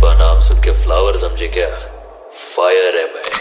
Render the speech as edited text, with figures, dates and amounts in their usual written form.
पुष्पा नाम सुन के फ्लावर समझे क्या? फायर है मैं।